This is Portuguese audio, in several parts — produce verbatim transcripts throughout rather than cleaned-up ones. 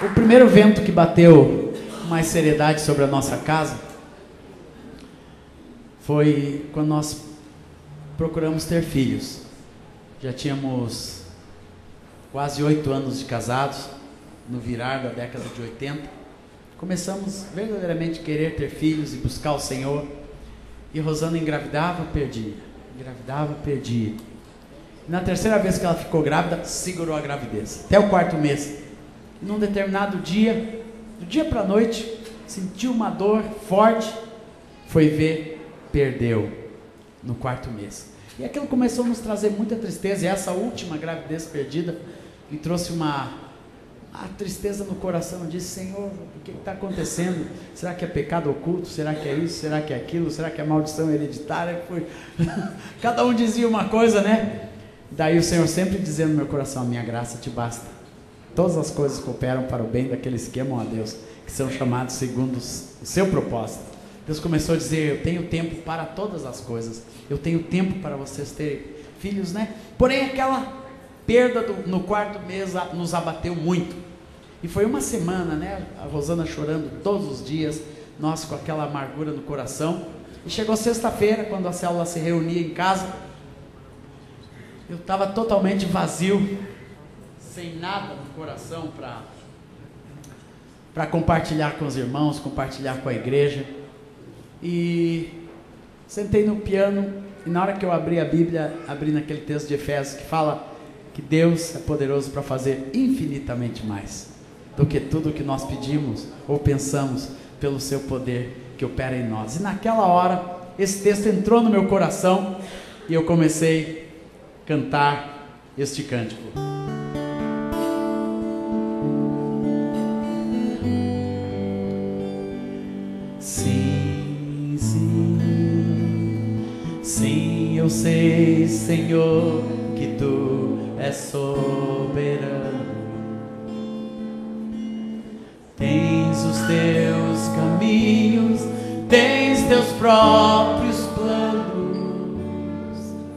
O primeiro vento que bateu com mais seriedade sobre a nossa casa foi quando nós procuramos ter filhos. Já tínhamos quase oito anos de casados, no virar da década de oitenta. Começamos verdadeiramente a querer ter filhos e buscar o Senhor. E Rosana engravidava, perdia. Engravidava, perdia. Na terceira vez que ela ficou grávida, segurou a gravidez, até o quarto mês. E num determinado dia, do dia para a noite, sentiu uma dor forte, foi ver, perdeu no quarto mês. E aquilo começou a nos trazer muita tristeza, e essa última gravidez perdida me trouxe uma, uma tristeza no coração. Eu disse: Senhor, o que está acontecendo? Será que é pecado oculto? Será que é isso? Será que é aquilo? Será que é maldição hereditária? Foi... Cada um dizia uma coisa, né? Daí o Senhor sempre dizendo no meu coração: minha graça te basta. Todas as coisas cooperam para o bem daqueles que amam a Deus, que são chamados segundo o seu propósito. Deus começou a dizer: eu tenho tempo para todas as coisas. Eu tenho tempo para vocês terem filhos, né? Porém, aquela perda do, no quarto mês a, nos abateu muito. E foi uma semana, né? A Rosana chorando todos os dias, nós com aquela amargura no coração. E chegou sexta-feira, quando a célula se reunia em casa, eu estava totalmente vazio, sem nada no coração para para compartilhar com os irmãos, compartilhar com a igreja. E sentei no piano, e na hora que eu abri a Bíblia, abri naquele texto de Efésios que fala que Deus é poderoso para fazer infinitamente mais do que tudo o que nós pedimos ou pensamos, pelo seu poder que opera em nós. E naquela hora, esse texto entrou no meu coração, e eu comecei a cantar este cântico. Sim, sim, sim, eu sei, Senhor, que tu és soberano. Tens os teus caminhos, tens teus próprios planos.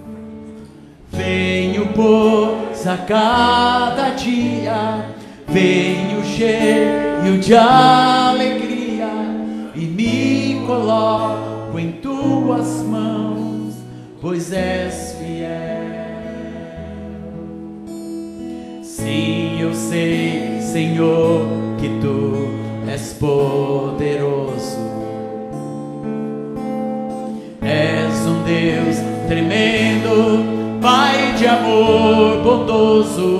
Venho, pois, a cada dia, venho cheio de alegria e me coloco em tuas mãos, pois és fiel. Sim, eu sei, Senhor, que tu és poderoso. És um Deus tremendo, Pai de amor bondoso.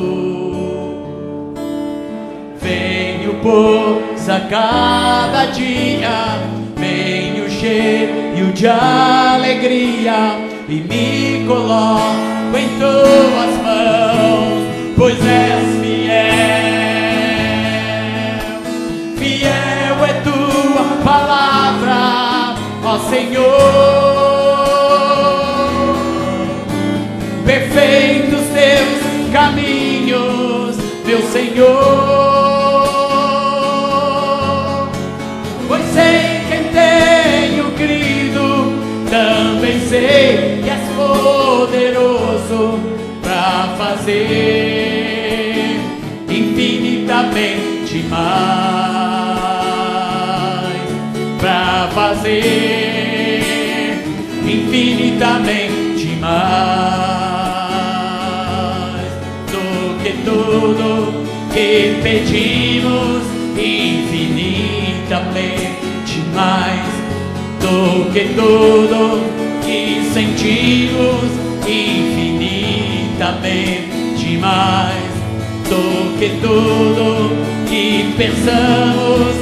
Venho, pois, a cada dia, venho cheio de alegria e me coloco em tuas mãos, pois és fiel. Fiel é tua palavra, ó Senhor. Perfeitos teus caminhos, meu Senhor. Pois sei quem tenho crido, também sei que és poderoso para fazer infinitamente mais, para fazer infinitamente mais do que tudo que pedimos, infinitamente mais do que tudo que sentimos, infinitamente mais do que tudo que pensamos,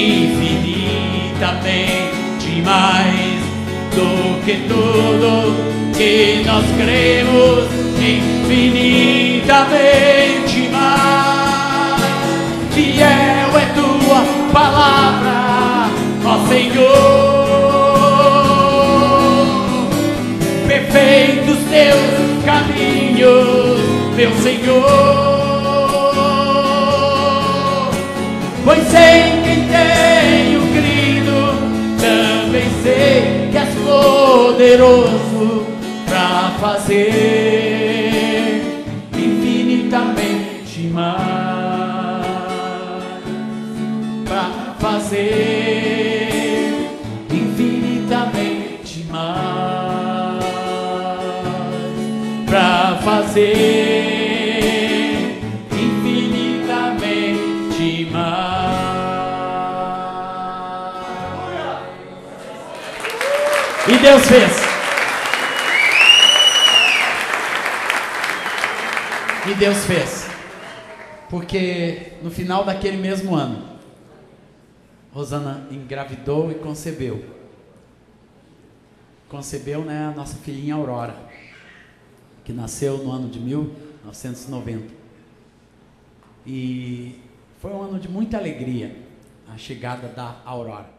infinitamente mais do que tudo que nós cremos, infinitamente mais. Fiel é tua palavra, ó Senhor. Perfeitos teus caminhos, meu Senhor. Pois sei quem tenho crido, também sei que és poderoso para fazer infinitamente mais. fazer infinitamente mais. E Deus fez. E Deus fez. Porque no final daquele mesmo ano, Rosana engravidou e concebeu. Concebeu, né, a nossa filhinha Aurora, que nasceu no ano de mil novecentos e noventa. E foi um ano de muita alegria, a chegada da Aurora.